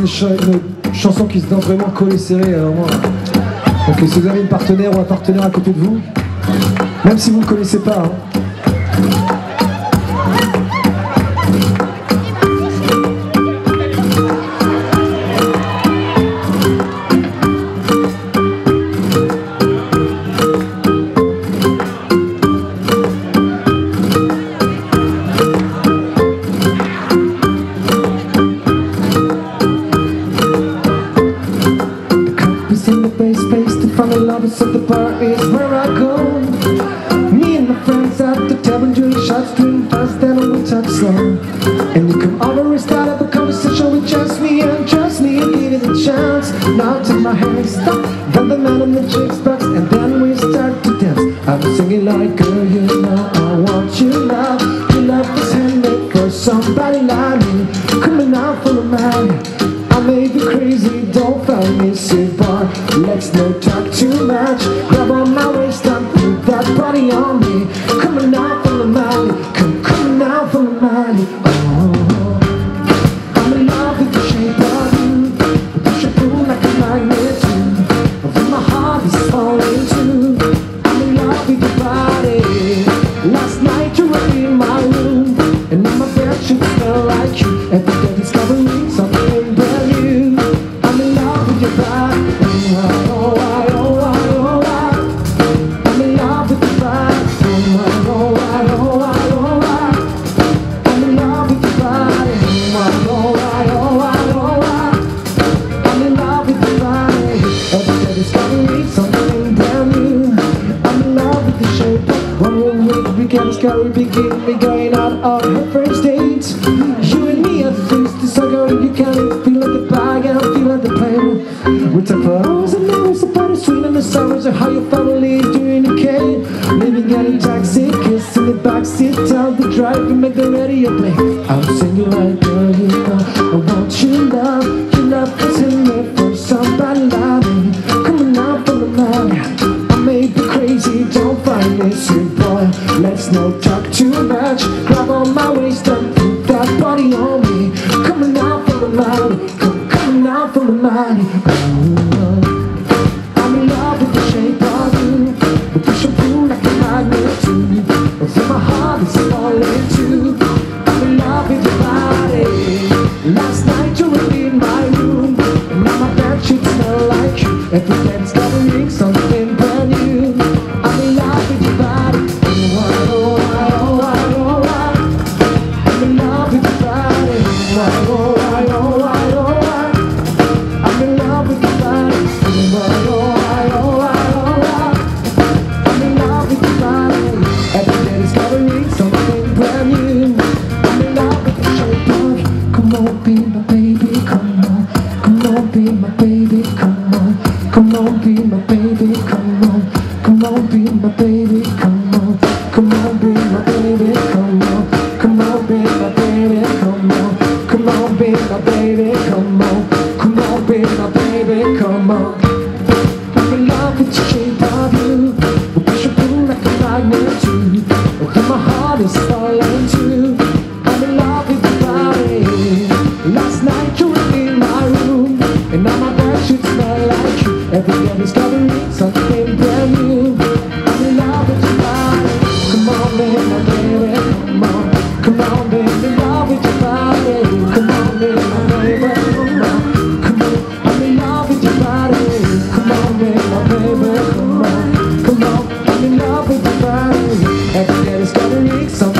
une chanson qui se danse vraiment collée serrée. Alors moi, donc si vous avez une partenaire ou un partenaire à côté de vous, même si vous ne le connaissez pas, hein. So the bar is where I go. Me and my friends at the table doing shots, doing fast, then we talk slow. And you come over and start up a conversation with just me and give it a chance. Now take my hand, stop, then the man on the chicks box, and then we start to dance. I'm singing like, girl, you know I want you now. Your love is handmade for somebody like me. Coming out from the man, I may be crazy, don't find me, say boy, let's not talk too much. Grab on my waist and put that body on me. Coming out from the mountain, coming out from the mountain. Oh, I'm in love with the shape of you. Push and pull like a magnet too. Then my heart is falling too. I'm in love with your body. Last night you were in my room, and now my bed should smell like you. Every day discovering something brand new. I'm in love with your body. I'm in love with your body. I'm in love with your body. I'm in love with your body. Every day discovering something brand new. I'm in love with the shape of one week weekends, carry begin me going out on her first date. You and me are thirsty, so girl, you can feel like the bag and I feel like the plane. We talk for hours and hours about the street and the summers of how your family is doing okay. Living in a taxi, kiss in the backseat, tell the driver, make the radio play. I'm singing like, girl, you know I want your love. Your love is in there for somebody like me. Coming out from the mountain, I may be crazy, don't find me, sweet boy. Let's not talk too much. Grab on my waist and put that body on me. Coming out from the mountain, coming out from the mountain. I'm in love with the shape of you. We push and pull like a magnet too. Then my heart is falling too. I'm in love with your body. Last night you were in my room, and now my bed sheets smell like you. Every day discovering something brand new. I'm in love with your body. I'm in love with your body. I'm in love with your body. I'm in love with your body. Every day discovering something brand new. I'm in love with the shape of you. Come on, be my baby, come on. Come on, be my baby, come on. Come on, be my baby, come on. Come on, be my baby, come on. Come on, be my baby, come on. Come on, be my baby, come on. Come on, be my baby, come on. Come on, be my baby, come on. I'm in love with the shape of you. We push and pull like a magnet too. Then my heart is falling too. I'm in love with your body. Last night you were in my room, and now my bed should smell like you. Every day discovering something brand new. I'm in love with your body. Come on, baby, my baby, come on. Come on, baby, in love with your body. Come on, baby, my baby, come on. Come on, I'm in love with your body. Come on, baby, my baby, come on. Come on, I'm in love with your body. Every day discovering something.